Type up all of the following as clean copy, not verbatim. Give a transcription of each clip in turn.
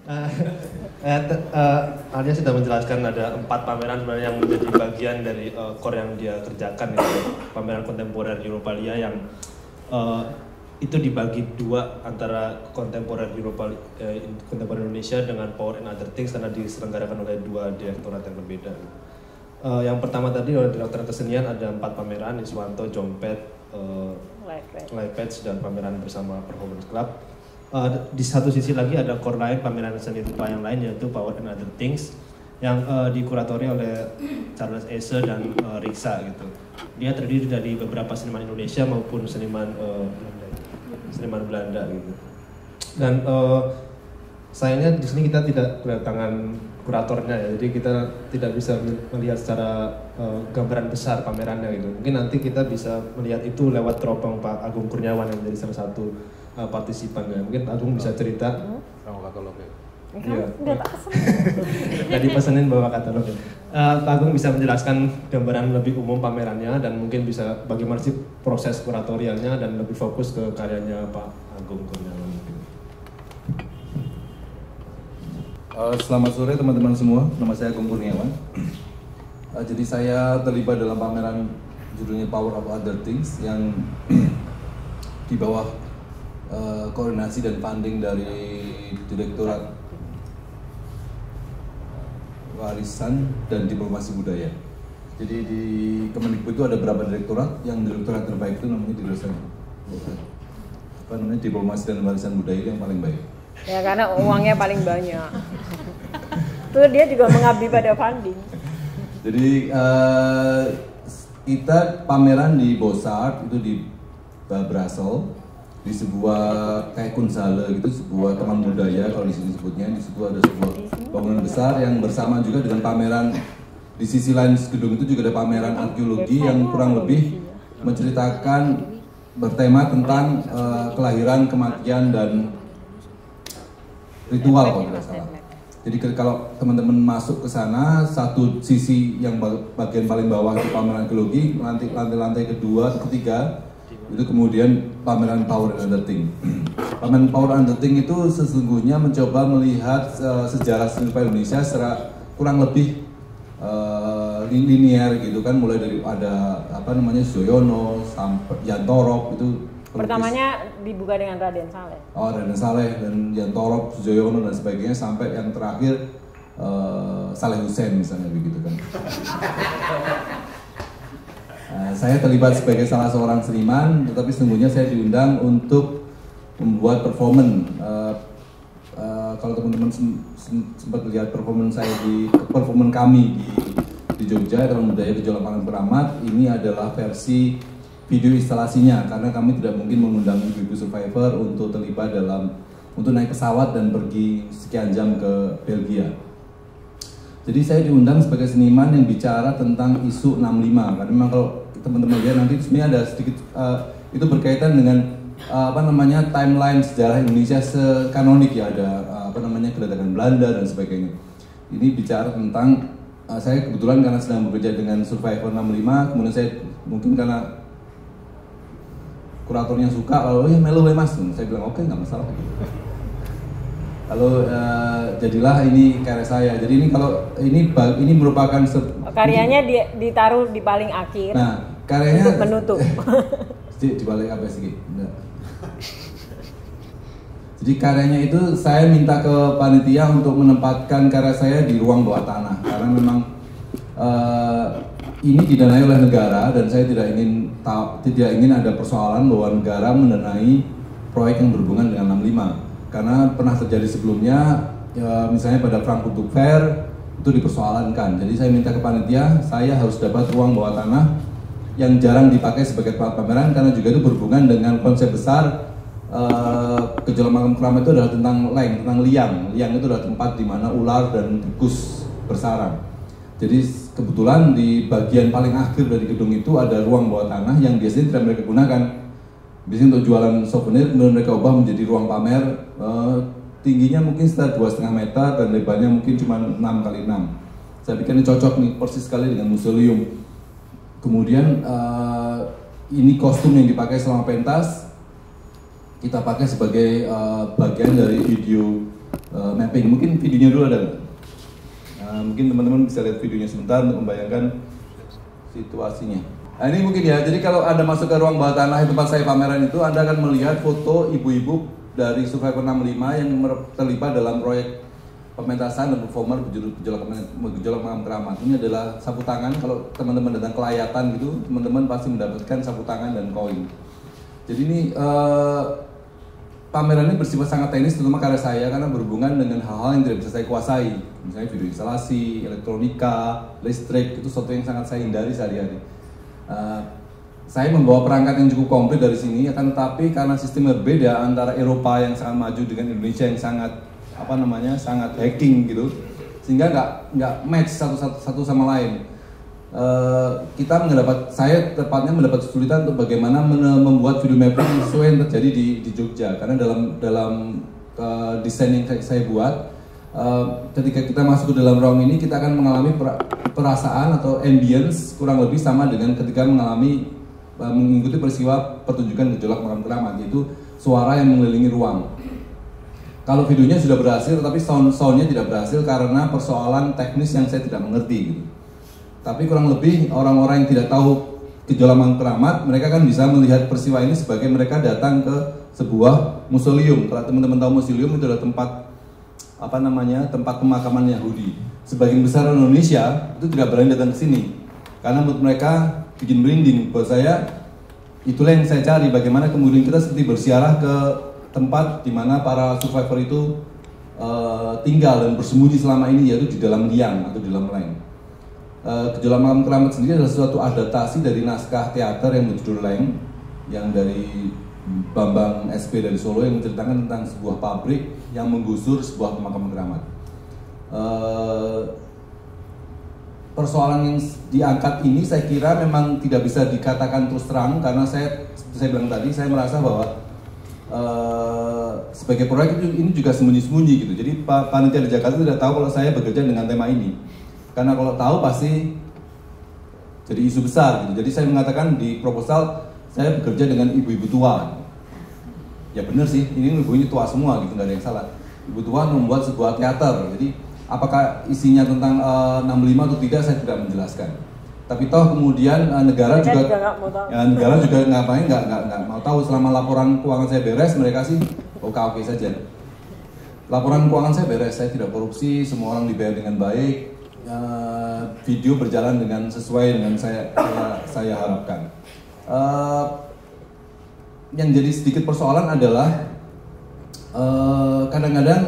Uh, Arya sudah menjelaskan ada 4 pameran sebenarnya yang menjadi bagian dari core yang dia kerjakan, itu pameran kontemporer Europalia yang itu dibagi 2 antara kontemporer kontemporer Indonesia dengan Power and Other Things karena diselenggarakan oleh 2 direktorat yang berbeda. Yang pertama tadi oleh Direktorat Kesenian ada 4 pameran, Iswanto, Jompet, Lipetch dan pameran bersama Performance Club. Di satu sisi lagi ada core lain, pameran seni rupa yang lain, yaitu Power and Other Things yang dikuratori oleh Charles Esse dan Riksa gitu. Dia terdiri dari beberapa seniman Indonesia maupun seniman Belanda gitu. Dan sayangnya di sini kita tidak kedatangan kuratornya ya, jadi kita tidak bisa melihat secara gambaran besar pamerannya gitu. Mungkin nanti kita bisa melihat itu lewat teropong Pak Agung Kurniawan yang menjadi salah satu partisipan ya. Mungkin Agung bisa cerita sama katalognya. Iya. Nggak dipesenin bawa katalog ya. Pak Agung bisa menjelaskan gambaran lebih umum pamerannya dan mungkin bisa bagaimana sih proses kuratorialnya dan lebih fokus ke karyanya Pak Agung Kurniawan. Selamat sore teman-teman semua, nama saya Agung Kurniawan. Jadi saya terlibat dalam pameran judulnya Power of Other Things yang di bawah koordinasi dan funding dari Direktorat Warisan dan Diplomasi Budaya. Jadi di Kemendikbud itu ada berapa direktorat, yang direktorat terbaik itu namanya Diplomasi dan Warisan Budaya itu yang paling baik. Ya karena uangnya paling banyak. Terus dia juga mengabdi pada funding. Jadi kita pameran di Bossart itu di Brussels, di sebuah kayak Kunsthalle gitu, sebuah taman budaya kalau di sini sebutnya. Di situ ada sebuah bangunan besar yang bersama juga dengan pameran di sisi lain gedung itu juga ada pameran arkeologi yang kurang lebih menceritakan bertema tentang kelahiran, kematian dan ritual kalau tidak salah. Jadi kalau teman-teman masuk ke sana, satu sisi yang bagian paling bawah itu pameran arkeologi, lantai kedua, ketiga itu kemudian pameran Power and Other Things. Pameran Power and Other Things itu sesungguhnya mencoba melihat sejarah seni rupa Indonesia secara kurang lebih linear gitu kan, mulai dari ada Sujoyono sampai Jan Torop itu. Pertamanya dibuka dengan Raden Saleh. Oh, Raden Saleh dan Jan Torop, Sujoyono dan sebagainya sampai yang terakhir Saleh Hussein misalnya begitu kan. Saya terlibat sebagai salah seorang seniman, tetapi sesungguhnya saya diundang untuk membuat performance. Kalau teman-teman sempat lihat performance kami di Jogja, Taman Budaya Gejolak Pangan Keramat, ini adalah versi video instalasinya karena kami tidak mungkin mengundang ibu-ibu survivor untuk terlibat untuk naik pesawat dan pergi sekian jam ke Belgia. Jadi saya diundang sebagai seniman yang bicara tentang isu 65 karena memang kalau teman-teman lihat nanti sebenarnya ada sedikit itu berkaitan dengan timeline sejarah Indonesia sekanonik ya, ada kedatangan Belanda dan sebagainya. Ini bicara tentang saya kebetulan karena sedang bekerja dengan survivor 65, kemudian saya mungkin karena kuratornya suka, lalu ya melu mas, saya bilang oke, nggak masalah. Lalu jadilah ini karya saya. Jadi ini kalau ini merupakan karyanya ditaruh di paling akhir. Nah, karyanya untuk menutup. Di balik apa sih? Jadi karyanya itu saya minta ke panitia untuk menempatkan karya saya di ruang bawah tanah karena memang ini didanai oleh negara dan saya tidak ingin ada persoalan bahwa negara mendanai proyek yang berhubungan dengan 65 karena pernah terjadi sebelumnya ya, misalnya pada Frankfurt Book Fair itu dipersoalankan. Jadi saya minta ke panitia saya harus dapat ruang bawah tanah yang jarang dipakai sebagai tempat pameran karena juga itu berhubungan dengan konsep besar Gejolak Pangan Keramat itu adalah tentang liang. Liang itu adalah tempat di mana ular dan tikus bersarang. Jadi kebetulan di bagian paling akhir dari gedung itu ada ruang bawah tanah yang biasanya tidak mereka gunakan. Biasanya untuk jualan souvenir, kemudian mereka ubah menjadi ruang pamer. Tingginya mungkin sekitar 2,5 meter dan lebarnya mungkin cuma 6x6. Saya pikir ini cocok nih, persis sekali dengan museum. Kemudian ini kostum yang dipakai selama pentas kita pakai sebagai bagian dari video mapping. Mungkin videonya dulu ada nggak? Mungkin teman-teman bisa lihat videonya sebentar untuk membayangkan situasinya. Nah, ini mungkin ya, jadi kalau Anda masuk ke ruang bawah tanah tempat saya pameran itu, Anda akan melihat foto ibu-ibu dari Survivor 65 yang terlibat dalam proyek pementasan dan performer gejolak makam keramat. Ini adalah sapu tangan. Kalau teman-teman datang ke layatan gitu, teman-teman pasti mendapatkan sapu tangan dan koin. Jadi ini pameran ini bersifat sangat teknis, terutama karya saya, karena berhubungan dengan hal-hal yang tidak bisa saya kuasai. Misalnya video instalasi, elektronika, listrik, itu sesuatu yang sangat saya hindari sehari-hari. Saya membawa perangkat yang cukup komplit dari sini, akan tetapi karena sistem berbeda antara Eropa yang sangat maju dengan Indonesia yang sangat sangat hacking gitu, sehingga nggak match satu sama lain. Saya tepatnya mendapat kesulitan untuk bagaimana membuat video mapping sesuai yang terjadi di Jogja, karena dalam desain yang saya buat, ketika kita masuk ke dalam ruang ini kita akan mengalami perasaan atau ambience kurang lebih sama dengan ketika mengikuti peristiwa pertunjukan gejolak makam keramat, yaitu suara yang mengelilingi ruang. Kalau videonya sudah berhasil, tapi soundnya tidak berhasil karena persoalan teknis yang saya tidak mengerti gitu. Tapi kurang lebih orang-orang yang tidak tahu gejolak makam keramat, mereka kan bisa melihat peristiwa ini sebagai mereka datang ke sebuah museum. Kalau teman-teman tahu museum, itu adalah tempat pemakaman Yahudi. Sebagian besar Indonesia itu tidak berani datang ke sini karena menurut mereka bikin merinding. Buat saya, itulah yang saya cari, bagaimana kemudian kita seperti bersiarah ke tempat di mana para survivor itu tinggal dan bersembunyi selama ini, yaitu di dalam liang atau di dalam leng. Gejolak makam keramat sendiri adalah suatu adaptasi dari naskah teater yang berjudul Leng, yang dari Bambang SP dari Solo, yang menceritakan tentang sebuah pabrik yang menggusur sebuah pemakaman keramat. Persoalan yang diangkat ini saya kira memang tidak bisa dikatakan terus terang, karena saya bilang tadi, saya merasa bahwa sebagai proyek ini juga sembunyi-sembunyi gitu. Jadi panitia di Jakarta tidak tahu kalau saya bekerja dengan tema ini, karena kalau tahu pasti jadi isu besar gitu. Jadi saya mengatakan di proposal saya bekerja dengan ibu-ibu tua. Ya benar sih, ini ibu-ibu tua semua gitu, nggak ada yang salah. Ibu tua membuat sebuah teater. Jadi apakah isinya tentang 65 atau tidak, saya tidak menjelaskan. Tapi toh kemudian negara juga nggak mau tahu. Selama laporan keuangan saya beres, mereka sih oke saja. Laporan keuangan saya beres, saya tidak korupsi, semua orang dibayar dengan baik, video berjalan dengan sesuai dengan saya harapkan. Yang jadi sedikit persoalan adalah kadang-kadang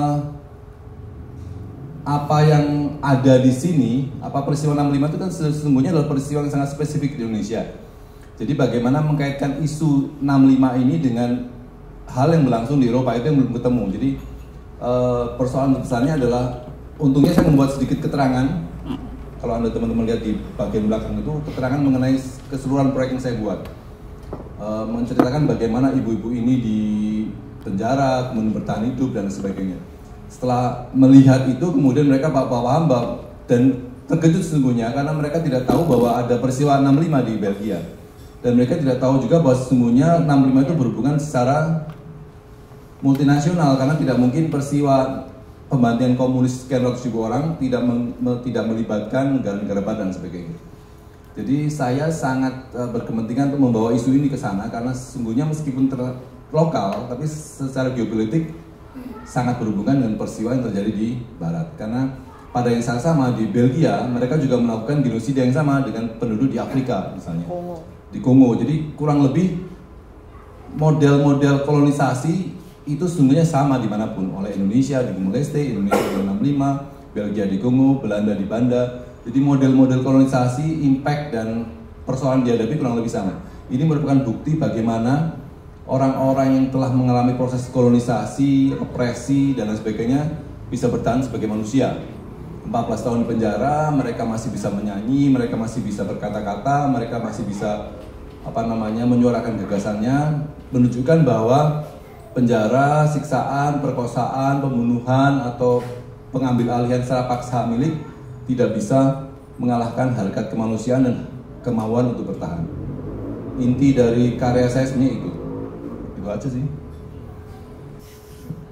apa yang ada di sini, peristiwa 65 itu kan sesungguhnya adalah peristiwa yang sangat spesifik di Indonesia. Jadi bagaimana mengkaitkan isu 65 ini dengan hal yang berlangsung di Eropa, itu yang belum ketemu. Jadi persoalan besarnya adalah, untungnya saya membuat sedikit keterangan. Kalau Anda teman-teman lihat di bagian belakang itu, keterangan mengenai keseluruhan proyek yang saya buat. Menceritakan bagaimana ibu-ibu ini di penjara, kemudian bertahan hidup dan sebagainya. Setelah melihat itu, kemudian mereka paham dan terkejut sesungguhnya, karena mereka tidak tahu bahwa ada peristiwa 65 di Belgia. Dan mereka tidak tahu juga bahwa sesungguhnya 65 itu berhubungan secara multinasional, karena tidak mungkin peristiwa pembantian komunis sekian ratus ribu orang tidak melibatkan negara-negara barat dan sebagainya. Jadi saya sangat berkepentingan untuk membawa isu ini ke sana, karena sesungguhnya meskipun lokal, tapi secara geopolitik sangat berhubungan dengan peristiwa yang terjadi di barat. Karena pada yang sama di Belgia, mereka juga melakukan genosida yang sama dengan penduduk di Afrika misalnya, di Kongo. Jadi kurang lebih model-model kolonisasi itu sesungguhnya sama dimanapun, oleh Indonesia di Timor Leste, Indonesia di 65, Belgia di Kongo, Belanda di Banda. Jadi model-model kolonisasi, impact dan persoalan dihadapi kurang lebih sama. Ini merupakan bukti bagaimana orang-orang yang telah mengalami proses kolonisasi, opresi dan lain sebagainya bisa bertahan sebagai manusia. 14 tahun di penjara, mereka masih bisa menyanyi, mereka masih bisa berkata-kata, mereka masih bisa menyuarakan gagasannya, menunjukkan bahwa penjara, siksaan, perkosaan, pembunuhan atau pengambil alihan secara paksa milik tidak bisa mengalahkan harkat kemanusiaan dan kemauan untuk bertahan. Inti dari karya saya sebenarnya itu aja sih.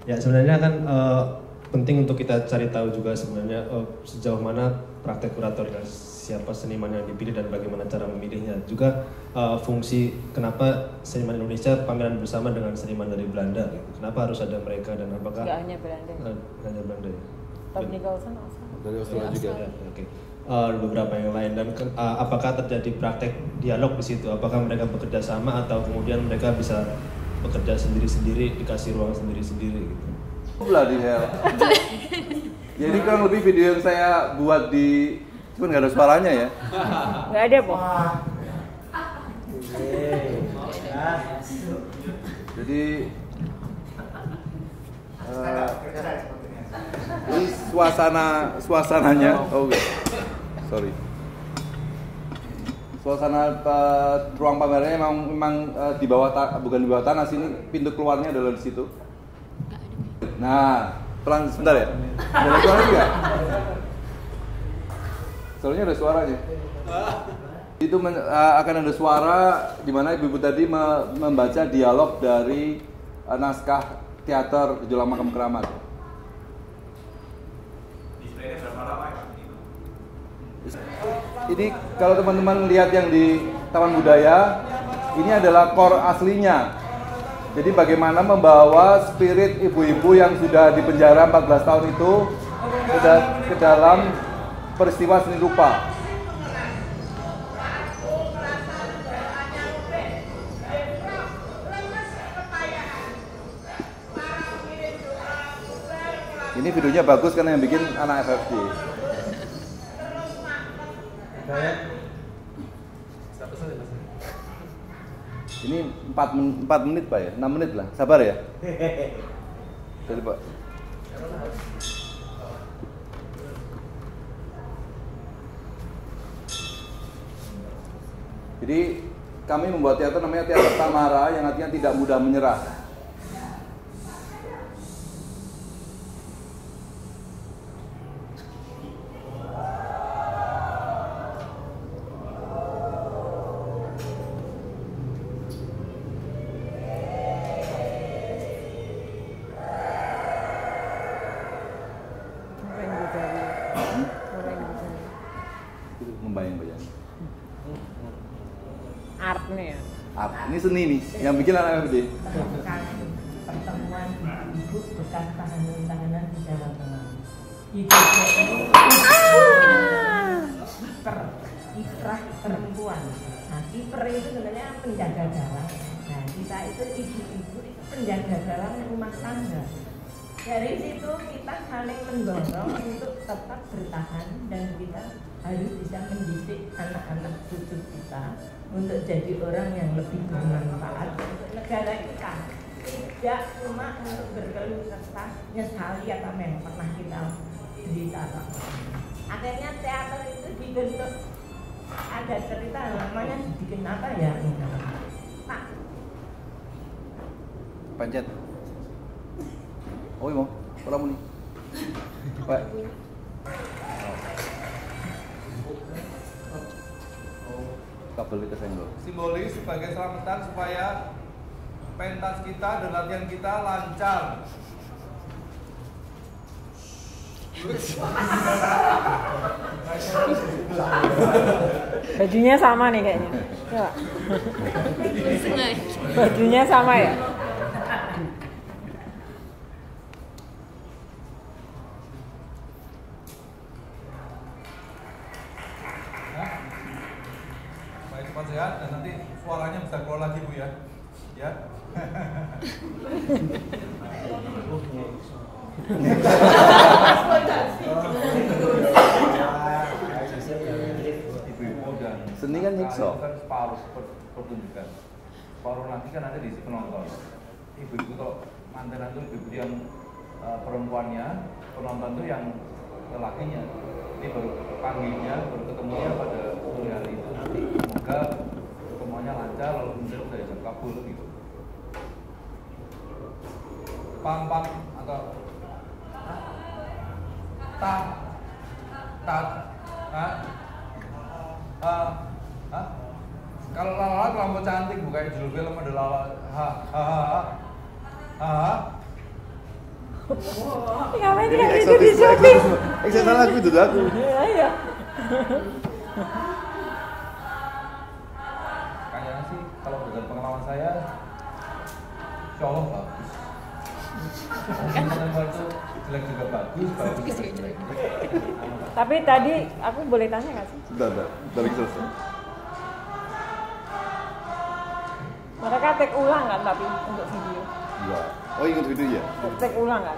Ya sebenarnya kan penting untuk kita cari tahu juga sebenarnya sejauh mana praktek kuratorial, siapa seniman yang dipilih dan bagaimana cara memilihnya. Juga fungsi kenapa seniman Indonesia pameran bersama dengan seniman dari Belanda. Kenapa harus ada mereka dan apakah? Nggak hanya Belanda. Hanya Belanda ya. Tom Nicholson asal. Dari Australia juga. Ya, oke. Beberapa yang lain dan apakah terjadi praktek dialog di situ? Apakah mereka bekerja sama atau kemudian mereka bisa bekerja sendiri-sendiri, dikasih ruang sendiri-sendiri gitu? Bloody hell. Jadi kurang lebih video yang saya buat di, cuman nggak ada suaranya ya. Nggak ada, Po. Jadi ini suasananya. Oh, sorry. Suasana ruang pamerannya memang di bawah bukan di bawah tanah sini, pintu keluarnya adalah di situ. Nah, pelan sebentar ya. Ada suara juga? Soalnya ada suaranya. Itu akan ada suara di mana ibu-ibu tadi membaca dialog dari naskah teater Gejolak Makam Keramat. Ini kalau teman-teman lihat yang di Taman Budaya, ini adalah core aslinya. Jadi bagaimana membawa spirit ibu-ibu yang sudah dipenjara 14 tahun itu ke dalam peristiwa seni rupa. Ini videonya bagus karena yang bikin anak FFG. Ini 4 menit Pak ya? 6 menit lah, sabar ya. Jadi Pak. Jadi kami membuat teater namanya Teater Tamara yang artinya tidak mudah menyerah. Membayang-bayang. Art nih ya. Art. Ini seni nih, yang bikin anak FD. Pertemuan ibu bekas tahanan-tahanan di Jawa Tengah. Itu ikrah perempuan. Nah, kiper itu sebenarnya penjaga gawang. Nah, kita itu ibu-ibu itu penjaga gawang rumah tangga. Dari situ kita saling mendorong untuk tetap bertahan dan kita harus bisa mendidik anak-anak cucu kita untuk jadi orang yang lebih bermanfaat untuk negara kita. Tidak cuma untuk berkeluh kesah, nyesali apa yang pernah kita derita. Akhirnya teater itu dibentuk, ada cerita namanya dibikin apa ya? Pak. Pencet. Oh iya mau, orang nih. Pak. Kabel itu senggol. Simbolis sebagai selamatan supaya pentas kita dan latihan kita lancar. Bajunya sama nih kayaknya. Coba. Bajunya sama ya? Baik, cepat sehat dan nanti suaranya bisa keluar lagi Bu ya. Ya. Ibu-ibu dan seni kan nyiksa. Kan separuh pertunjukan. Separuh lagi kan ada di si penonton. Ibu-ibu kalau mantenan itu ibu yang perempuannya, penonton itu yang lelakinya. Ini baru panggilnya, baru ketemunya pada sore hari itu nanti. Semoga semuanya lancar, lalu kemudian sudah jam kabul gitu. Pam-pam atau kalau lala terlampau cantik bukan judul film ada lala Ngapain kan itu di shopping? Eksotis aku itu aku. Iya. Kayaknya sih kalau berdasarkan pengalaman saya, insya Allah bagus. Kontemporer itu jelek juga bagus juga jelek. Tapi tadi aku boleh tanya nggak sih? Bentar lagi selesai. Mereka take ulang kan tapi untuk video. Iya. Oh ingat video ya? Take ulang kan?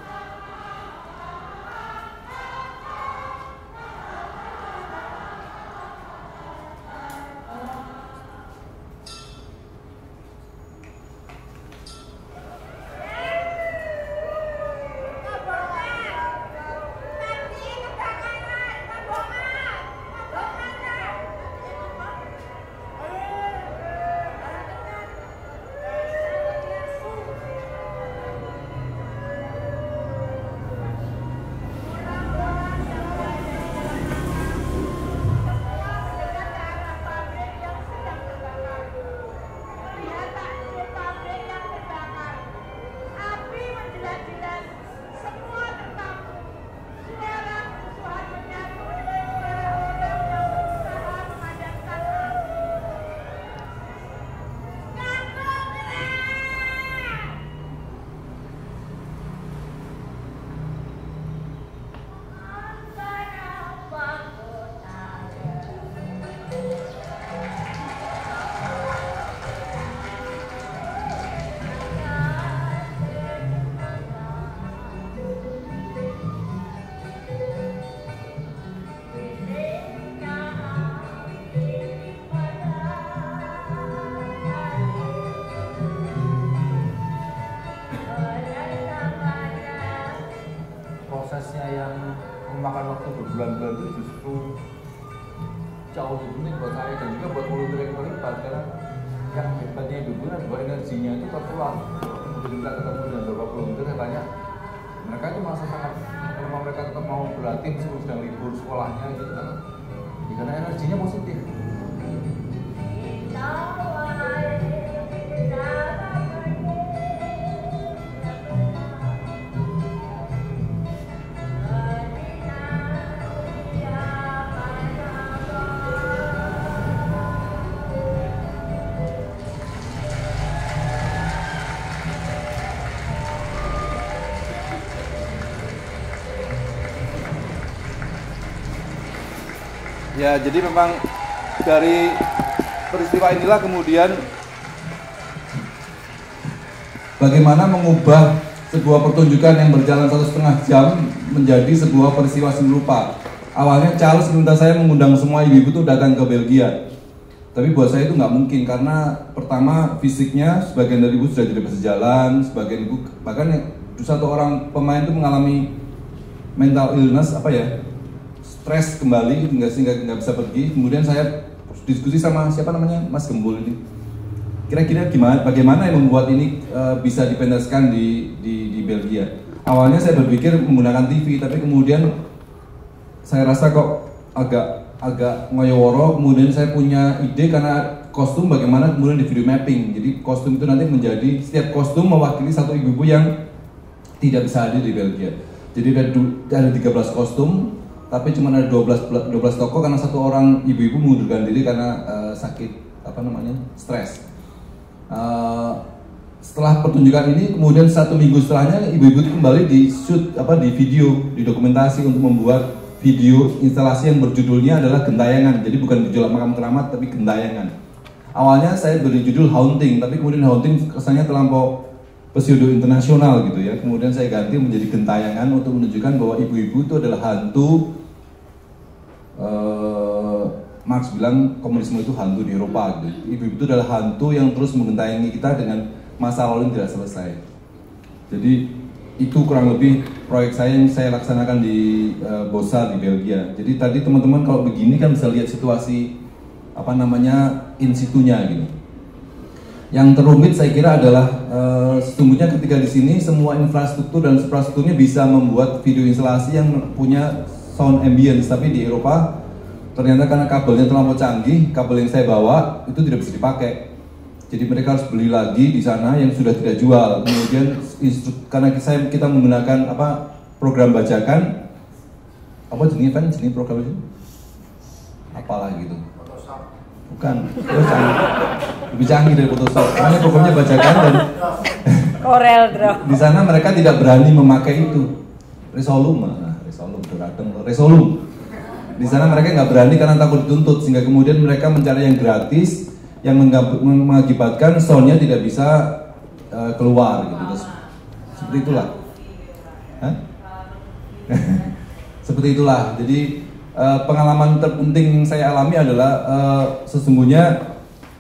Prosesnya yang memakan waktu berbulan-bulan itu justru jauh lebih penting buat saya dan juga buat volunteer yang terlibat, karena yang hebatnya ibu bahwa energinya itu tertular. Kemudian kita ketemu dengan beberapa volunteer, katanya mereka itu merasa sangat, kalau mereka tetap mau berlatih meskipun sedang libur sekolahnya gitu kan, karena energinya positif. Ya, jadi memang dari peristiwa inilah kemudian bagaimana mengubah sebuah pertunjukan yang berjalan 1,5 jam menjadi sebuah peristiwa serupa. Awalnya Charles minta saya mengundang semua ibu-ibu itu datang ke Belgia. Tapi buat saya itu nggak mungkin karena pertama fisiknya sebagian dari ibu sudah tidak bisa jalan, sebagian ibu bahkan satu orang pemain itu mengalami mental illness stres kembali sehingga nggak bisa pergi. Kemudian saya diskusi sama siapa namanya Mas Gembul ini. Kira-kira bagaimana yang membuat ini bisa dipentaskan di Belgia? Awalnya saya berpikir menggunakan TV, tapi kemudian saya rasa kok agak ngoyoworo. Kemudian saya punya ide karena kostum bagaimana kemudian di video mapping. Jadi kostum itu nanti menjadi setiap kostum mewakili satu ibu-ibu yang tidak bisa hadir di Belgia. Jadi ada 13 kostum, tapi cuma ada 12 tokoh karena satu orang ibu-ibu mengundurkan diri karena sakit stres. Setelah pertunjukan ini kemudian 1 minggu setelahnya ibu-ibu itu kembali di shoot di video, di dokumentasi untuk membuat video instalasi yang berjudulnya adalah Gentayangan. Jadi bukan Gejolak Makam Keramat tapi Gentayangan. Awalnya saya beri judul Haunting, tapi kemudian Haunting kesannya terlampau pseudo internasional gitu ya. Kemudian saya ganti menjadi Gentayangan untuk menunjukkan bahwa ibu-ibu itu adalah hantu. Marx bilang komunisme itu hantu di Eropa gitu. Ibu-ibu itu adalah hantu yang terus menggentayangi kita dengan masa lalu yang tidak selesai. Jadi itu kurang lebih proyek saya yang saya laksanakan di Bossa di Belgia. Jadi tadi teman-teman kalau begini kan bisa lihat situasi in situnya gitu. Yang terumit saya kira adalah sesungguhnya ketika di sini semua infrastruktur dan infrastrukturnya bisa membuat video instalasi yang punya sound ambience, tapi di Eropa ternyata karena kabelnya terlalu canggih, kabel yang saya bawa itu tidak bisa dipakai. Jadi mereka harus beli lagi di sana yang sudah tidak jual. Kemudian karena kita menggunakan program bajakan, jenis program itu? Apalah gitu. Bukan, lebih canggih dari Photoshop. Karena programnya bajakan dan Corel Draw. di sana mereka tidak berani memakai itu. Resolum. Di sana mereka nggak berani karena takut dituntut, sehingga kemudian mereka mencari yang gratis, yang mengakibatkan soundnya tidak bisa keluar gitu. Terus, seperti itulah. Seperti itulah. Jadi pengalaman terpenting yang saya alami adalah sesungguhnya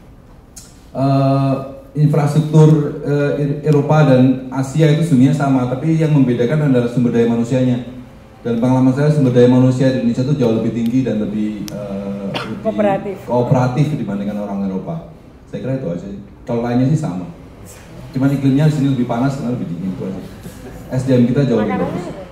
infrastruktur Eropa dan Asia itu sebenarnya sama, tapi yang membedakan adalah sumber daya manusianya. Dan pengalaman saya sumber daya manusia di Indonesia itu jauh lebih tinggi dan lebih kooperatif dibandingkan orang Eropa. Saya kira itu aja. Kalau lainnya sih sama. Cuman iklimnya di sini lebih panas, karena lebih dingin itu aja. SDM kita jauh lebih bagus.